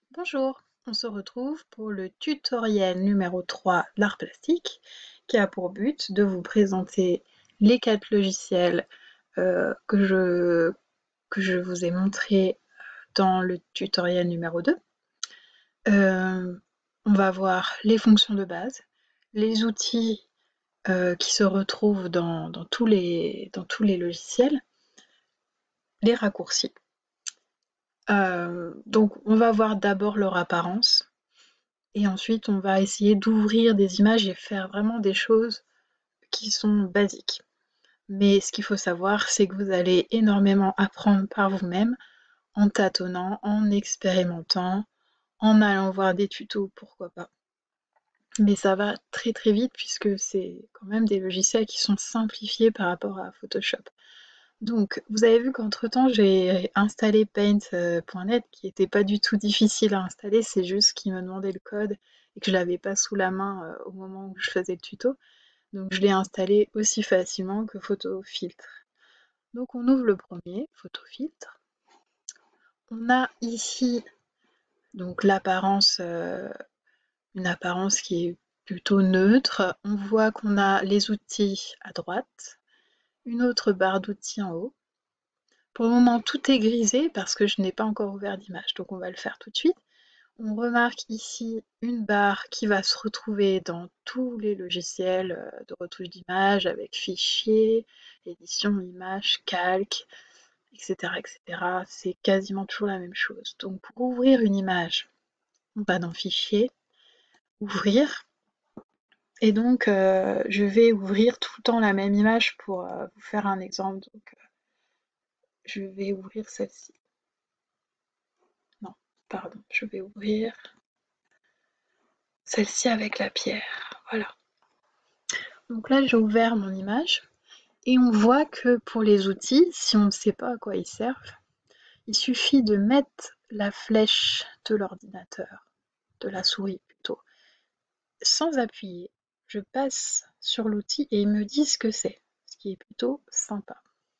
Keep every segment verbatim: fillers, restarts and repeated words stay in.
Bonjour, on se retrouve pour le tutoriel numéro trois d'art plastique qui a pour but de vous présenter les quatre logiciels euh, que, je, que je vous ai montrés dans le tutoriel numéro deux. Euh, on va voir les fonctions de base, les outils euh, qui se retrouvent dans, dans, tous les, dans tous les logiciels, les raccourcis. Euh, donc on va voir d'abord leur apparence. Et ensuite, on va essayer d'ouvrir des images et faire vraiment des choses qui sont basiques. Mais ce qu'il faut savoir, c'est que vous allez énormément apprendre par vous-même, en tâtonnant, en expérimentant, en allant voir des tutos, pourquoi pas. Mais ça va très très vite puisque c'est quand même des logiciels qui sont simplifiés par rapport à Photoshop. Donc, vous avez vu qu'entre-temps, j'ai installé paint point net qui n'était pas du tout difficile à installer, c'est juste qu'il me demandait le code et que je l'avais pas sous la main euh, au moment où je faisais le tuto. Donc, je l'ai installé aussi facilement que Photofiltre. Donc, on ouvre le premier, Photofiltre. On a ici donc l'apparence, euh, une apparence qui est plutôt neutre. On voit qu'on a les outils à droite, une autre barre d'outils en haut. Pour le moment, tout est grisé parce que je n'ai pas encore ouvert d'image, donc on va le faire tout de suite. On remarque ici une barre qui va se retrouver dans tous les logiciels euh, de retouche d'image avec fichier, édition, image, calque, et cetera, et cetera. C'est quasiment toujours la même chose. Donc pour ouvrir une image, on va dans Fichier, Ouvrir, et donc euh, je vais ouvrir tout le temps la même image pour euh, vous faire un exemple. Donc euh, je vais ouvrir celle-ci. Non, pardon, je vais ouvrir celle-ci avec la pierre. Voilà. Donc là, j'ai ouvert mon image et on voit que pour les outils, si on ne sait pas à quoi ils servent, il suffit de mettre la flèche de l'ordinateur, de la souris plutôt, sans appuyer. Je passe sur l'outil et il me dit ce que c'est, ce qui est plutôt sympa.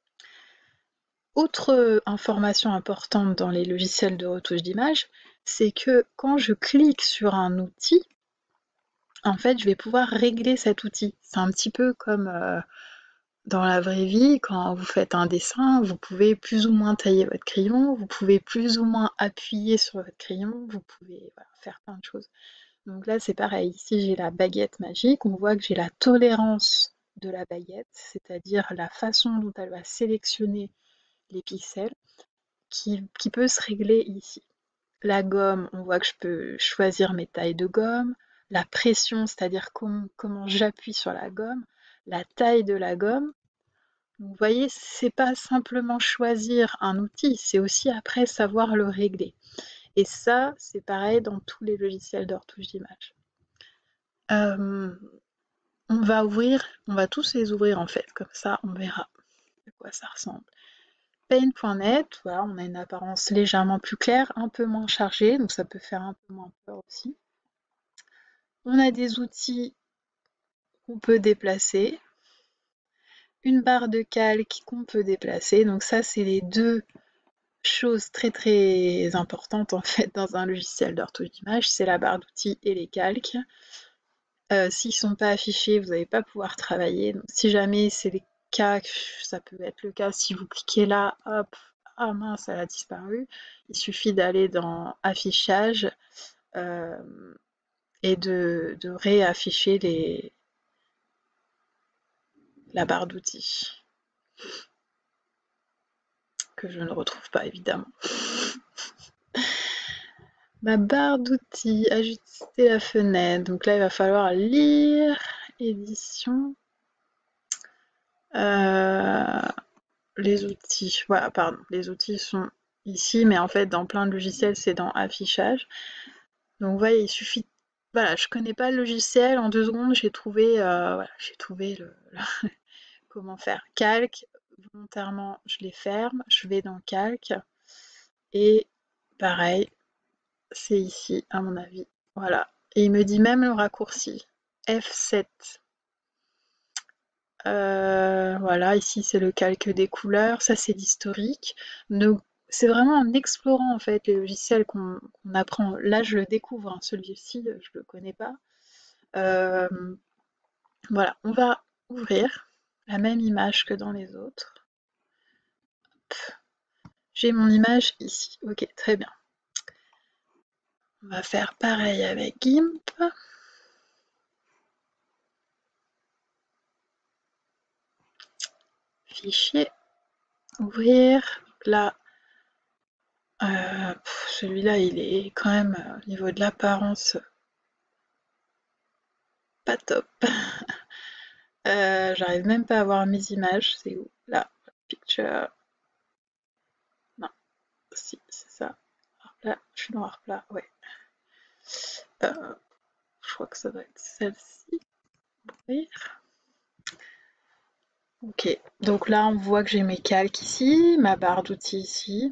Autre information importante dans les logiciels de retouche d'image, c'est que quand je clique sur un outil, en fait, je vais pouvoir régler cet outil. C'est un petit peu comme euh, dans la vraie vie, quand vous faites un dessin, vous pouvez plus ou moins tailler votre crayon, vous pouvez plus ou moins appuyer sur votre crayon, vous pouvez voilà, faire plein de choses. Donc là, c'est pareil. Ici, j'ai la baguette magique. On voit que j'ai la tolérance de la baguette, c'est-à-dire la façon dont elle va sélectionner les pixels, qui, qui peut se régler ici. La gomme, on voit que je peux choisir mes tailles de gomme, la pression, c'est-à-dire com comment j'appuie sur la gomme, la taille de la gomme. Donc, vous voyez, c'est pas simplement choisir un outil, c'est aussi après savoir le régler. Et ça, c'est pareil dans tous les logiciels de retouche d'image. Euh, on va ouvrir, on va tous les ouvrir en fait, comme ça on verra à quoi ça ressemble. paint point net, voilà, on a une apparence légèrement plus claire, un peu moins chargée, donc ça peut faire un peu moins peur aussi. On a des outils qu'on peut déplacer, une barre de calque qu'on peut déplacer, donc ça c'est les deux choses très très importantes en fait dans un logiciel de retouche d'image, c'est la barre d'outils et les calques. Euh, S'ils ne sont pas affichés, vous n'allez pas pouvoir travailler. Donc, si jamais c'est les cas, ça peut être le cas si vous cliquez là, hop, ah mince, elle a disparu. Il suffit d'aller dans Affichage euh, et de, de réafficher les, la barre d'outils, que je ne retrouve pas évidemment. Ma barre d'outils, ajuster la fenêtre. Donc là, il va falloir lire, édition. Euh, les outils, voilà, pardon, les outils sont ici, mais en fait, dans plein de logiciels, c'est dans Affichage. Donc, vous voyez, il suffit. Voilà, je connais pas le logiciel. En deux secondes, j'ai trouvé, euh, voilà, j'ai trouvé le, le comment faire. Calque, volontairement, je les ferme. Je vais dans Calque. Et pareil, c'est ici, à mon avis. Voilà. Et il me dit même le raccourci. F sept. Euh, voilà, ici c'est le calque des couleurs, ça c'est l'historique. Ne c'est vraiment en explorant en fait les logiciels qu'on qu'on apprend. Là, je le découvre, hein, celui-ci, je le connais pas. Euh, voilà, on va ouvrir la même image que dans les autres. J'ai mon image ici. Ok, très bien. On va faire pareil avec GIMP. Fichier, ouvrir. Donc là, euh, celui-là, il est quand même euh, au niveau de l'apparence pas top. Euh, J'arrive même pas à voir mes images. C'est où? Là, picture. Non, si, c'est ça. Là, je suis noir plat, ouais. Euh, je crois que ça doit être celle-ci. Ouvrir. Ok, donc là on voit que j'ai mes calques ici, ma barre d'outils ici.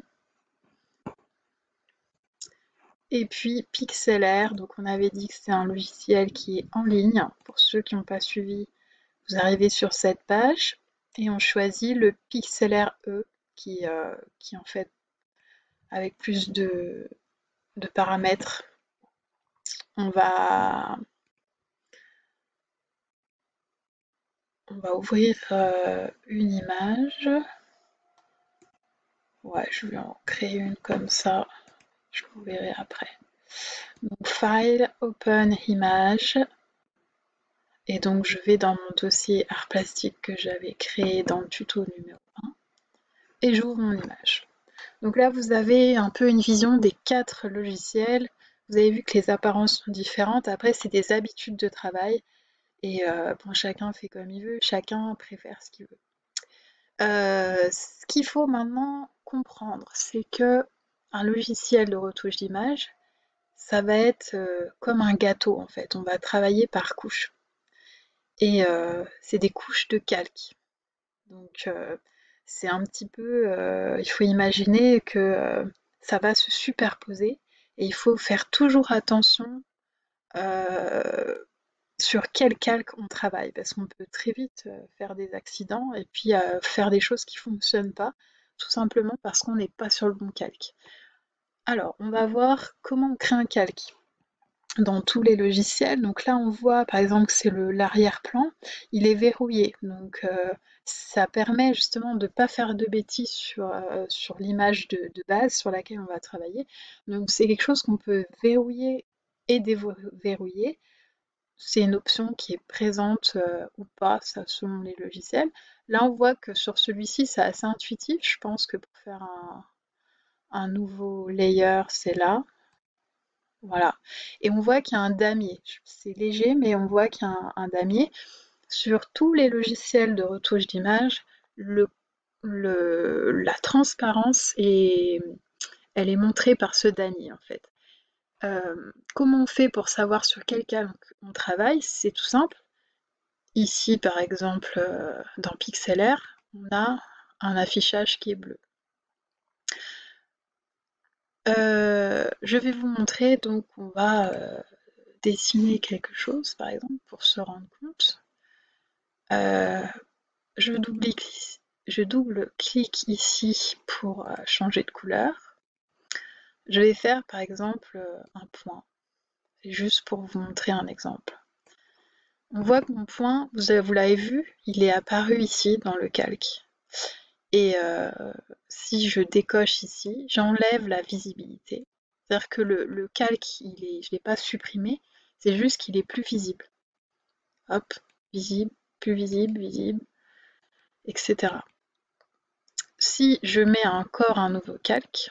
Et puis Pixlr, donc on avait dit que c'est un logiciel qui est en ligne. Pour ceux qui n'ont pas suivi, vous arrivez sur cette page et on choisit le Pixlr E qui, euh, qui en fait avec plus de, de paramètres. On va, on va ouvrir euh, une image. Ouais, je vais en créer une comme ça. Je vous verrai après. Donc, File, Open Image. Et donc, je vais dans mon dossier art plastique que j'avais créé dans le tuto numéro un. Et j'ouvre mon image. Donc là, vous avez un peu une vision des quatre logiciels. Vous avez vu que les apparences sont différentes. Après, c'est des habitudes de travail. Et euh, bon, chacun fait comme il veut. Chacun préfère ce qu'il veut. Euh, ce qu'il faut maintenant comprendre, c'est que un logiciel de retouche d'image, ça va être euh, comme un gâteau en fait. On va travailler par couches. Et euh, c'est des couches de calque. Donc euh, c'est un petit peu, euh, il faut imaginer que euh, ça va se superposer et il faut faire toujours attention euh, sur quel calque on travaille parce qu'on peut très vite euh, faire des accidents et puis euh, faire des choses qui ne fonctionnent pas tout simplement parce qu'on n'est pas sur le bon calque. Alors, on va voir comment on crée un calque dans tous les logiciels. Donc là, on voit par exemple que c'est l'arrière-plan, il est verrouillé. Donc euh, ça permet justement de ne pas faire de bêtises sur, euh, sur l'image de, de base sur laquelle on va travailler. Donc c'est quelque chose qu'on peut verrouiller et déverrouiller. C'est une option qui est présente euh, ou pas, ça selon les logiciels. Là, on voit que sur celui-ci, c'est assez intuitif. Je pense que pour faire un, un nouveau layer, c'est là. Voilà. Et on voit qu'il y a un damier. C'est léger, mais on voit qu'il y a un, un damier. Sur tous les logiciels de retouche d'image, le, le, la transparence est, elle est montrée par ce damier en fait. Euh, comment on fait pour savoir sur quel calque on travaille? C'est tout simple. Ici, par exemple, euh, dans Pixlr, on a un affichage qui est bleu. Euh, je vais vous montrer, donc on va euh, dessiner quelque chose, par exemple, pour se rendre compte. Euh, je double-clique je double-clique ici pour euh, changer de couleur. Je vais faire, par exemple, euh, un point. C'est juste pour vous montrer un exemple. On voit que mon point, vous, vous l'avez vu, il est apparu ici dans le calque. Et euh, si je décoche ici, j'enlève la visibilité. C'est-à-dire que le, le calque, il est, je ne l'ai pas supprimé, c'est juste qu'il est plus visible. Hop, visible, plus visible, visible, et cetera. Si je mets encore un nouveau calque,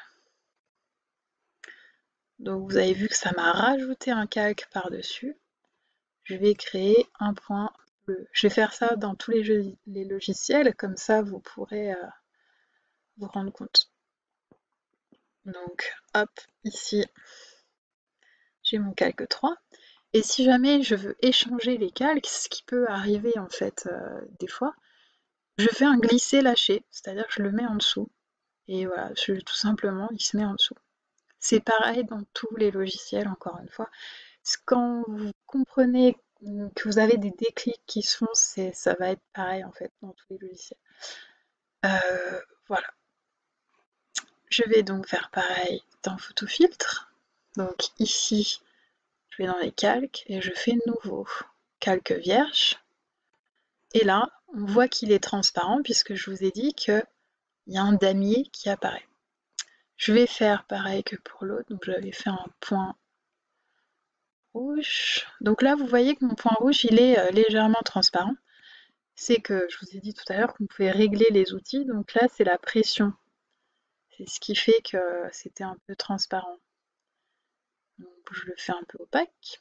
donc vous avez vu que ça m'a rajouté un calque par-dessus, je vais créer un point bleu. Je vais faire ça dans tous les, jeux, les logiciels, comme ça vous pourrez euh, vous rendre compte. Donc hop, ici j'ai mon calque trois. Et si jamais je veux échanger les calques, ce qui peut arriver en fait euh, des fois, je fais un glisser-lâcher, c'est-à-dire que je le mets en dessous. Et voilà, je, tout simplement, il se met en dessous. C'est pareil dans tous les logiciels, encore une fois. Quand vous comprenez que vous avez des déclics qui se font, ça va être pareil en fait dans tous les logiciels. Euh, voilà. Je vais donc faire pareil dans Photofiltre. Donc ici, je vais dans les calques et je fais nouveau calque vierge. Et là, on voit qu'il est transparent puisque je vous ai dit qu'il y a un damier qui apparaît. Je vais faire pareil que pour l'autre, donc j'avais fait un point rouge. Donc là, vous voyez que mon point rouge, il est légèrement transparent. C'est que, je vous ai dit tout à l'heure, qu'on pouvait régler les outils. Donc là, c'est la pression. C'est ce qui fait que c'était un peu transparent. Donc je le fais un peu opaque.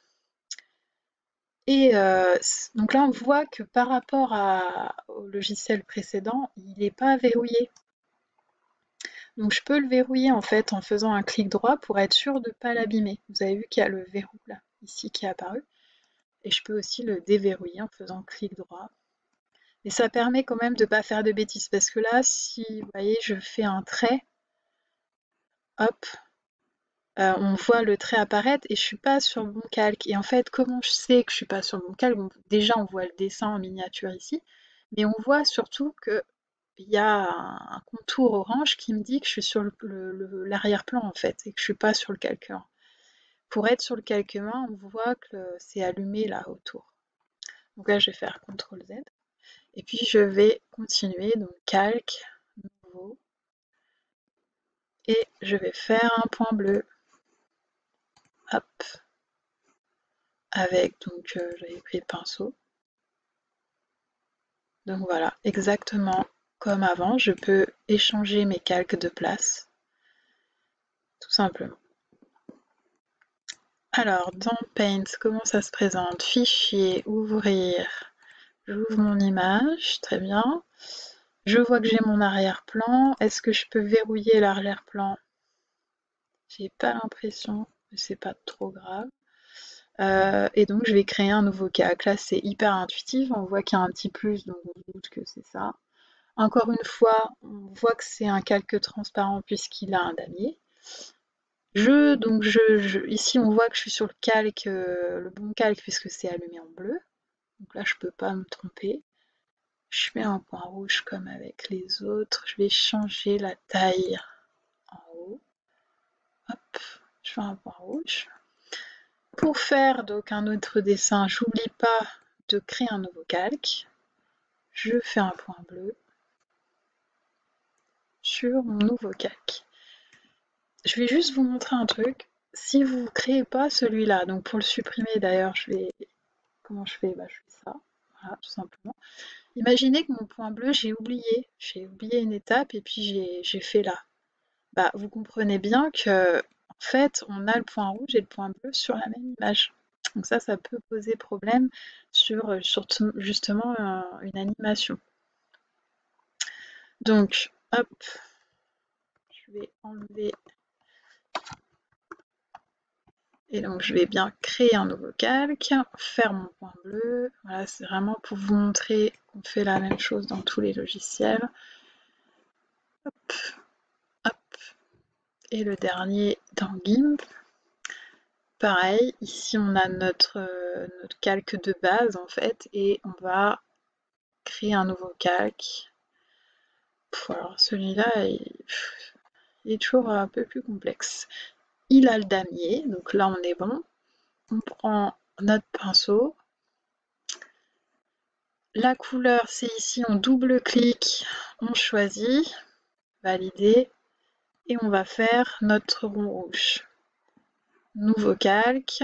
Et euh, donc là, on voit que par rapport à, au logiciel précédent, il n'est pas verrouillé. Donc je peux le verrouiller en fait en faisant un clic droit pour être sûr de ne pas l'abîmer. Vous avez vu qu'il y a le verrou là, ici qui est apparu. Et je peux aussi le déverrouiller en faisant clic droit. Et ça permet quand même de ne pas faire de bêtises parce que là, si vous voyez, je fais un trait, hop, euh, on voit le trait apparaître et je suis pas sur le bon calque. Et en fait, comment je sais que je suis pas sur le bon calque? Bon, déjà, on voit le dessin en miniature ici, mais on voit surtout que il y a un contour orange qui me dit que je suis sur l'arrière-plan en fait et que je suis pas sur le calque un. Pour être sur le calque un, on voit que c'est allumé là autour. Donc là, je vais faire contrôle Z. Et puis je vais continuer, donc calque, nouveau. Et je vais faire un point bleu. Hop. Avec, donc euh, j'avais pris le pinceau. Donc voilà, exactement comme avant, je peux échanger mes calques de place. Tout simplement. Alors, dans Paint, comment ça se présente? Fichier, ouvrir. J'ouvre mon image, très bien. Je vois que j'ai mon arrière-plan. Est-ce que je peux verrouiller l'arrière-plan? J'ai pas l'impression, mais c'est pas trop grave. Euh, et donc, je vais créer un nouveau calque. Là, c'est hyper intuitif. On voit qu'il y a un petit plus, donc on doute que c'est ça. Encore une fois, on voit que c'est un calque transparent puisqu'il a un damier. Je, donc je, je, ici, on voit que je suis sur le calque, euh, le bon calque puisque c'est allumé en bleu. Donc là, je peux pas me tromper. Je mets un point rouge comme avec les autres. Je vais changer la taille en haut. Hop, je fais un point rouge. Pour faire donc un autre dessin, j'oublie pas de créer un nouveau calque. Je fais un point bleu sur mon nouveau calque. Je vais juste vous montrer un truc. Si vous ne créez pas celui-là, donc pour le supprimer d'ailleurs, je vais... Comment je fais? Bah, je fais ça, voilà, tout simplement. Imaginez que mon point bleu, j'ai oublié. J'ai oublié une étape et puis j'ai fait là. Bah, vous comprenez bien que en fait, on a le point rouge et le point bleu sur la même image. Donc ça, ça peut poser problème sur, sur justement euh, une animation. Donc, hop, je vais enlever. Et donc, je vais bien créer un nouveau calque, faire mon point bleu. Voilà, c'est vraiment pour vous montrer qu'on fait la même chose dans tous les logiciels. Hop, hop. Et le dernier dans GIMP. Pareil, ici on a notre, euh, notre calque de base en fait et on va créer un nouveau calque. Pff, alors celui-là, il, il est toujours un peu plus complexe. Il a le damier, donc là on est bon. On prend notre pinceau. La couleur, c'est ici, on double-clique, on choisit, valider, et on va faire notre rond rouge. Nouveau calque.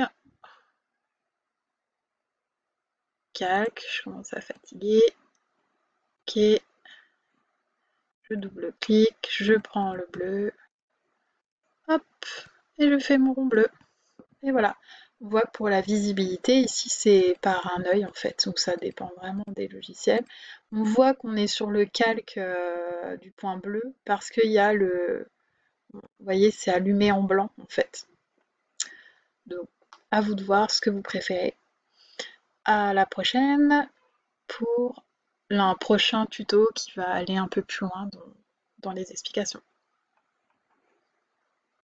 Calque, je commence à fatiguer. Ok. Je double-clique, je prends le bleu. Hop, et je fais mon rond bleu. Et voilà. On voit que pour la visibilité, ici c'est par un œil en fait, donc ça dépend vraiment des logiciels. On voit qu'on est sur le calque euh, du point bleu parce qu'il y a le... Vous voyez, c'est allumé en blanc en fait. Donc, à vous de voir ce que vous préférez. À la prochaine pour un prochain tuto qui va aller un peu plus loin dans, dans les explications.